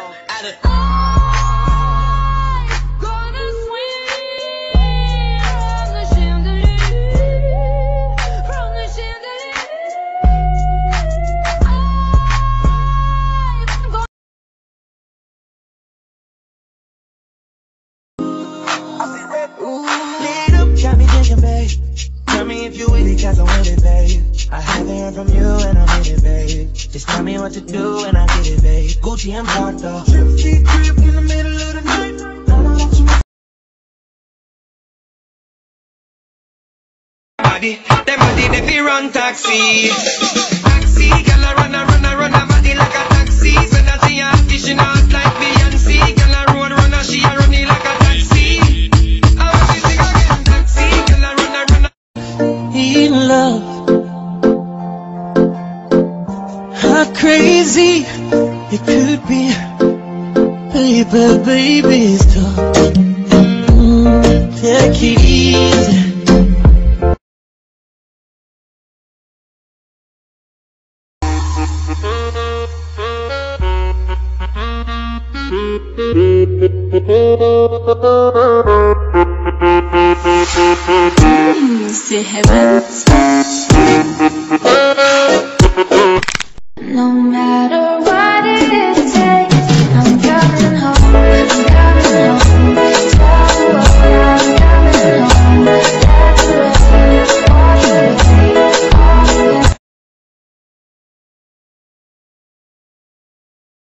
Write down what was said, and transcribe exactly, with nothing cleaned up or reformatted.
From you and I'm in it, babe. Just tell me what to do and I get it, babe. Gucci and Prada. Trip, cheap trip in the middle of the night. Body, them body they be run taxi. Taxi, girl I run a run a run a body like a taxi. When I see her fishing out like Beyonce, girl a road runner, she a run it like a taxi. I want to sing again, taxi, girl a run a run a. In love. How crazy it could be, baby, baby, stop. Mm, take it easy. Mm, c'est heaven. No matter what.